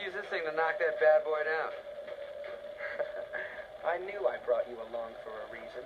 use this thing to knock that bad boy down. I knew I brought you along for a reason.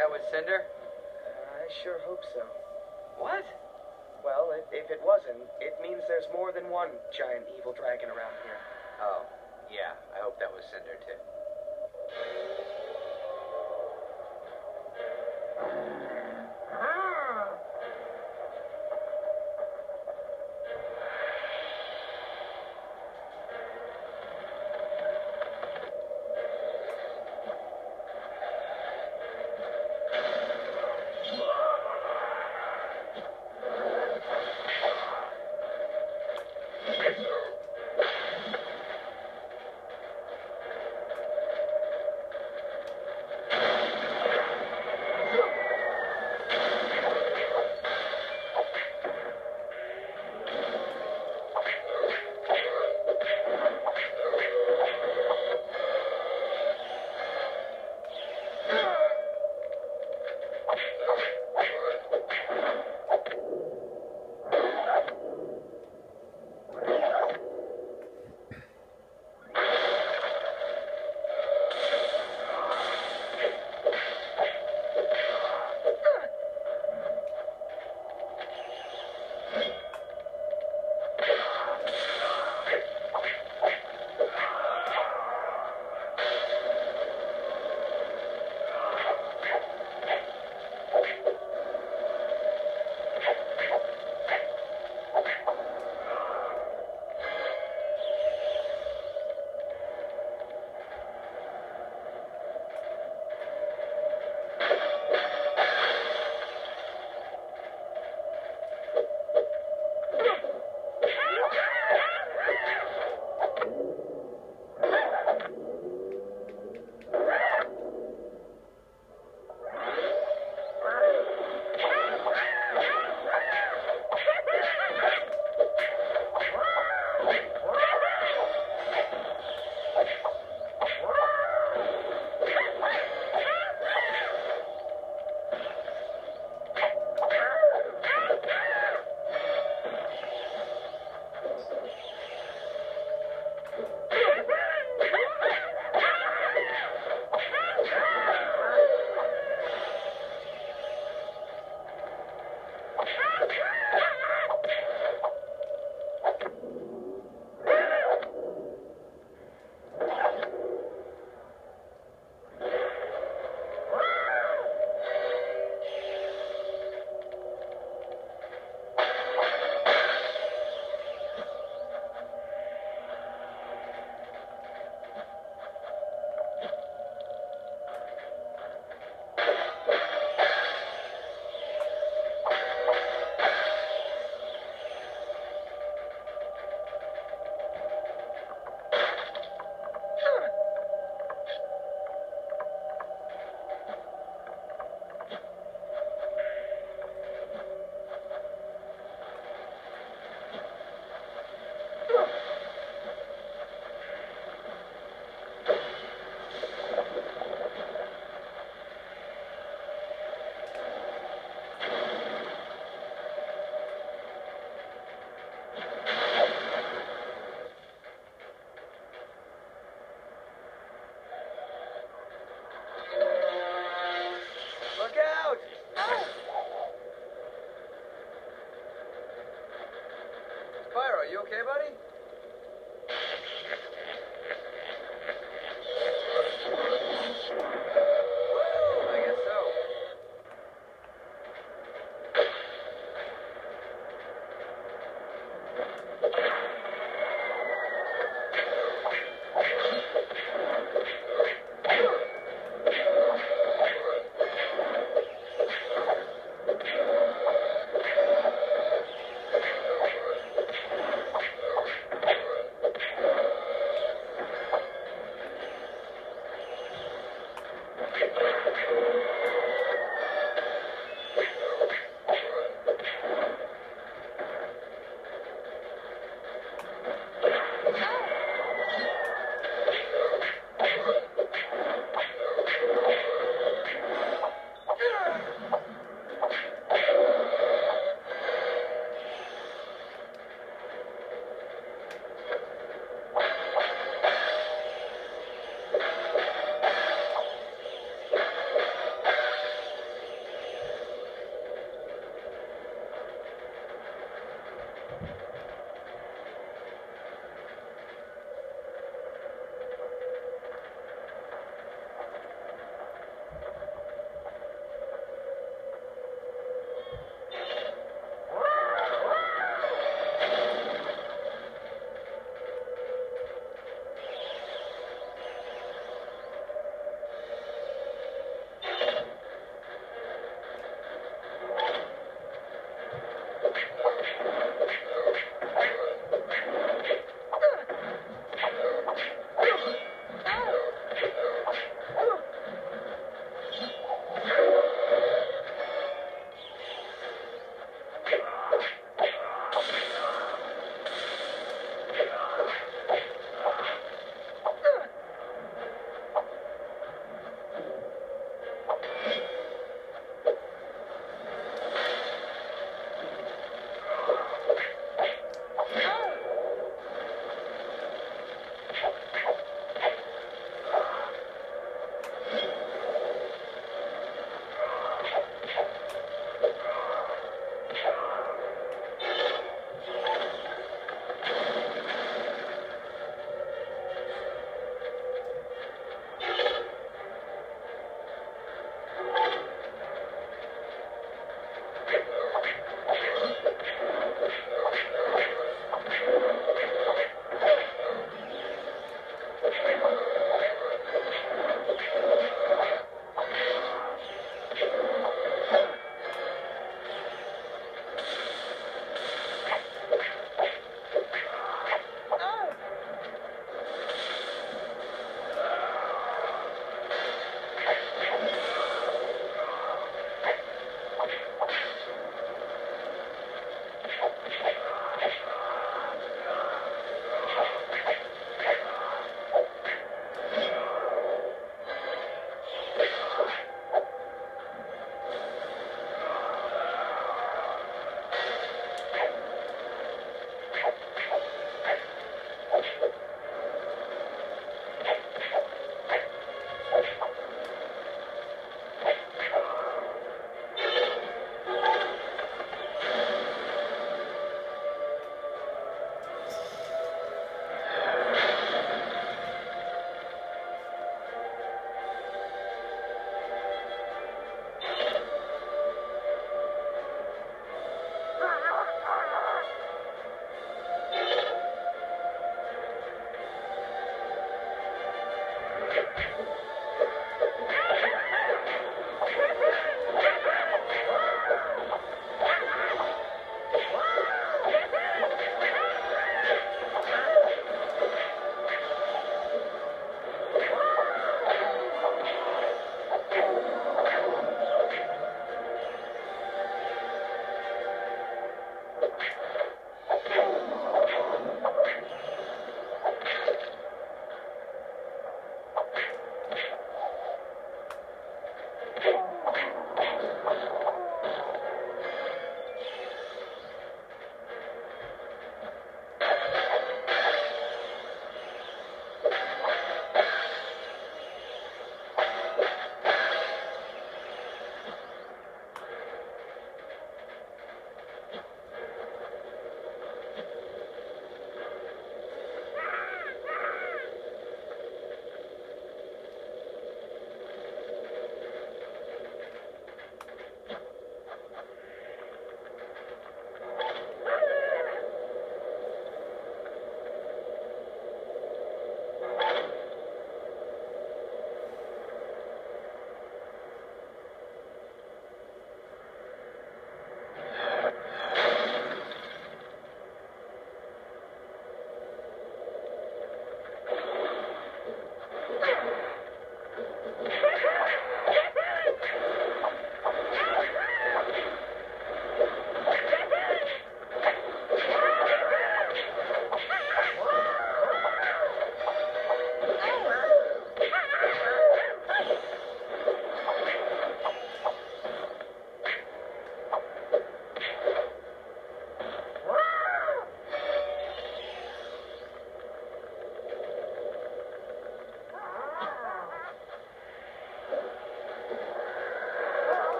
that was Cinder? I sure hope so. What? Well, if it wasn't, it means there's more than one giant evil dragon around here. Oh, yeah. I hope that was Cinder, too.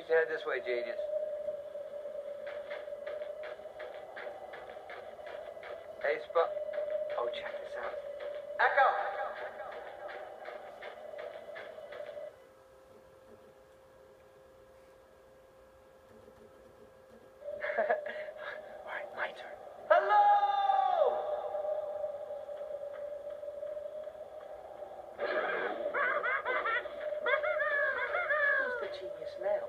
should head this way, genius. Hey, Spot. Oh, check this out. Echo! Alright, my turn. Hello! Who's the genius now?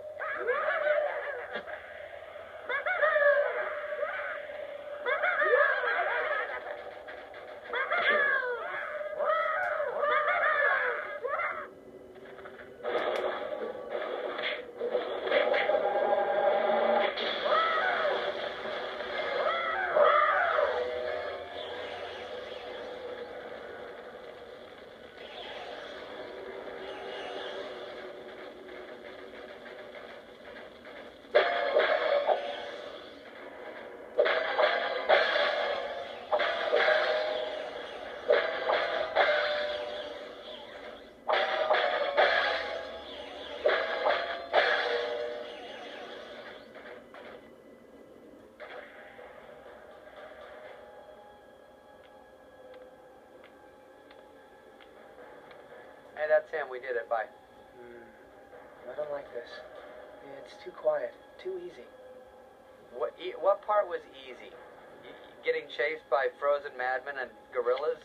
Hey, that's him. We did it. Bye. I don't like this. It's too quiet, too easy. What part was easy? Getting chased by frozen madmen and gorillas?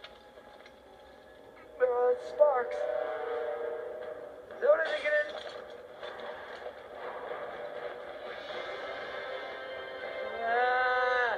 Sparks. So did it get in? Ah.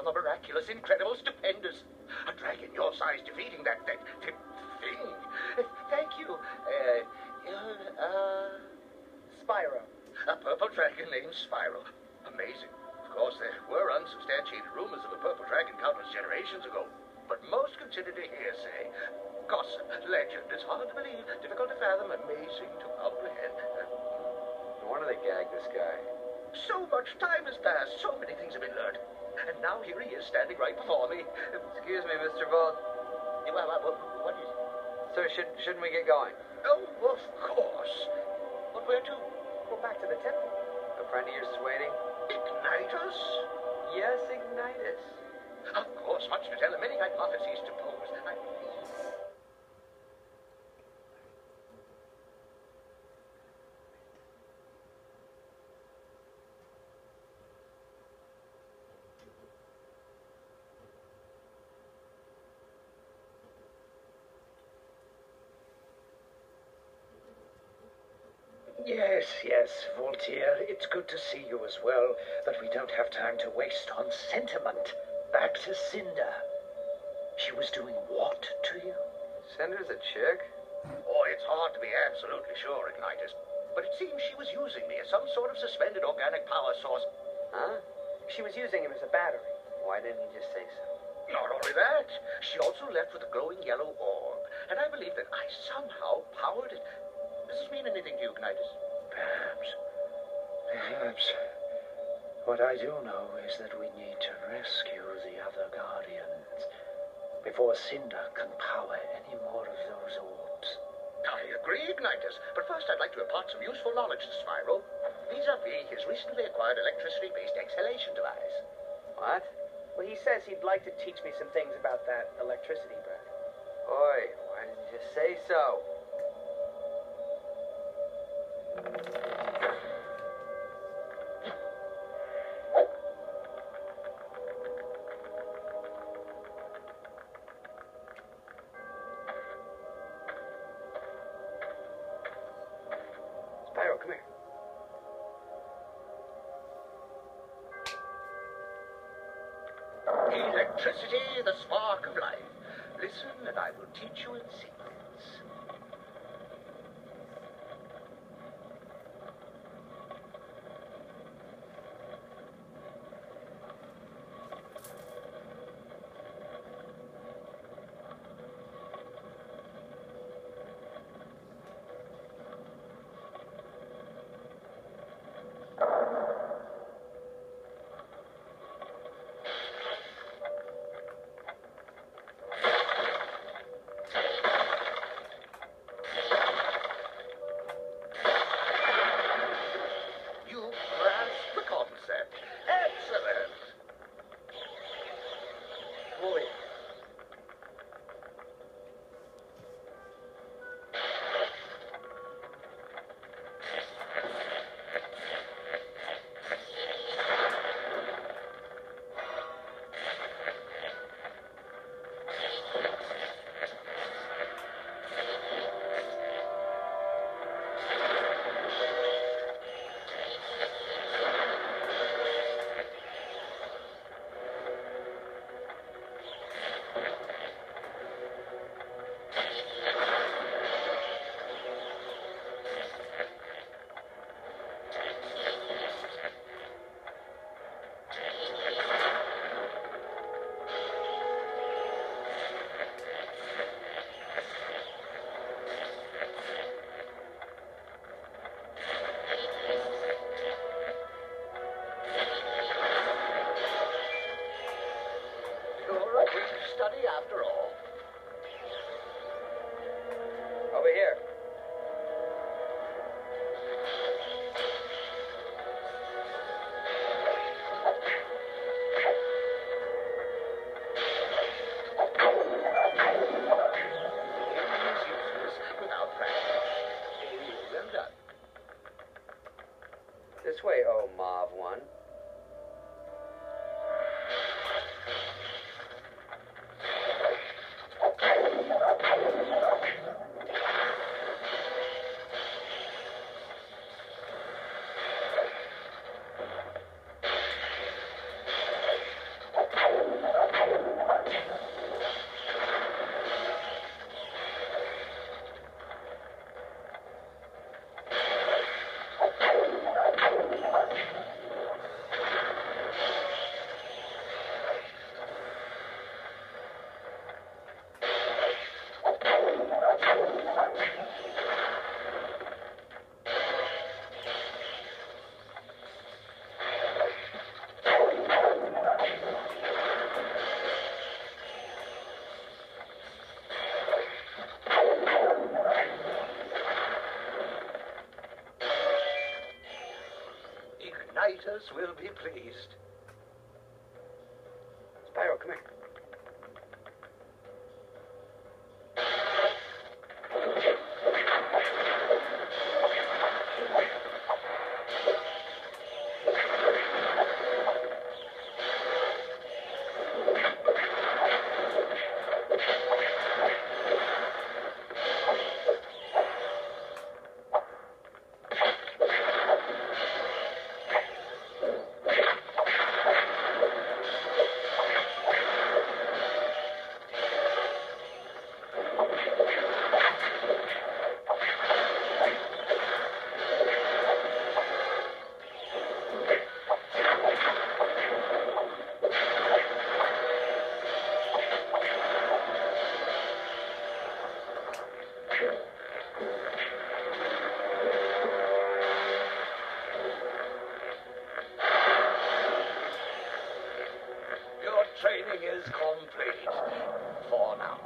the miraculous, incredible, stupendous. A dragon your size defeating that thing. Thank you. Spyro. A purple dragon named Spyro. Amazing. Of course, there were unsubstantiated rumors of a purple dragon countless generations ago, but most considered a hearsay. Gossip, legend, it's hard to believe, difficult to fathom, amazing to comprehend. No wonder they gagged this guy. So much time has passed, so many things have been learned. And now here he is, standing right before me. Excuse me, Mr. Volt. What is it? Sir, shouldn't we get going? Oh, of course. But where to? Go back to the temple. A friend of yours is waiting? Ignitus? Yes, Ignitus. Of course, much to tell him, many hypotheses to pose. Yes, Volteer, it's good to see you as well, but we don't have time to waste on sentiment. Back to Cinder. She was doing what to you? Cinder's a chick? Oh, it's hard to be absolutely sure, Ignitus. But it seems she was using me as some sort of suspended organic power source. Huh? She was using him as a battery. Why didn't he just say so? Not only that, she also left with a glowing yellow orb, and I believe that I somehow powered it. Does this mean anything to you, Ignitus? Perhaps. What I do know is that we need to rescue the other Guardians before Cinder can power any more of those orbs. I agree, Ignitus, but first I'd like to impart some useful knowledge to Spyro, vis-a-vis his recently acquired electricity-based exhalation device. What? Well, he says he'd like to teach me some things about that electricity breath. Oi, why didn't you say so? Spyro, come here. Electricity, the spark of life. Listen, and I will teach you in secrets. You grasp the concept. Excellent. Boy. You're a quick study after all. Over here. Without practice. Well done. This way, oh Mauve one. writers will be pleased. Spyro, come here. Your training is complete. For now.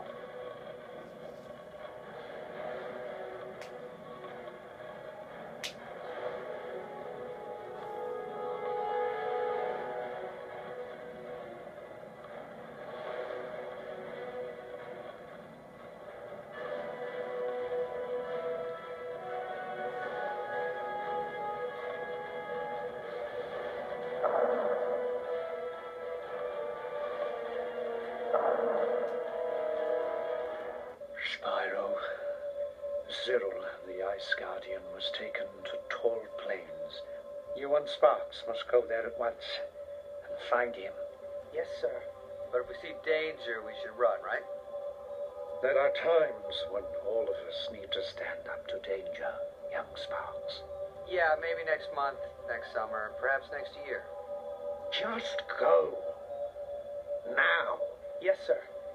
Spyro, Cyril, the Ice Guardian, was taken to Tall Plains. You and Sparks must go there at once and find him. Yes, sir. But if we see danger, we should run, right? There are times when all of us need to stand up to danger, young Sparks. Yeah, maybe next month, next summer, perhaps next year. Just go. Now. Yes, sir.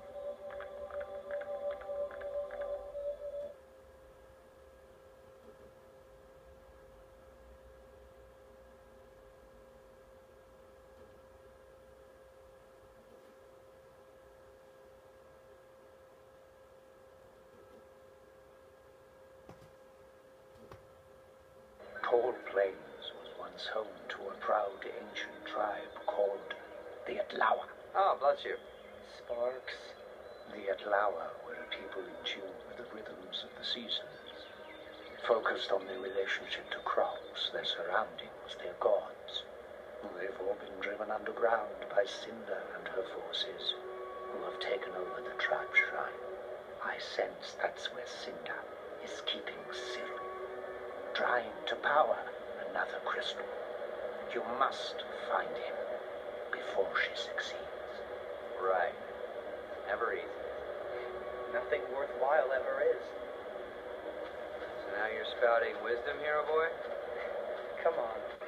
Tall Plains was once home to a proud ancient tribe called the Atlawa. Oh, bless you. Sparks. The Atlawa were a people in tune with the rhythms of the seasons, focused on their relationship to crops, their surroundings, their gods. They've all been driven underground by Cinder and her forces, who have taken over the tribe shrine. I sense that's where Cinder is keeping Cyril, trying to power another crystal. You must find him before she succeeds. Right. Never easy. Nothing worthwhile ever is. So now you're spouting wisdom, hero boy? Come on.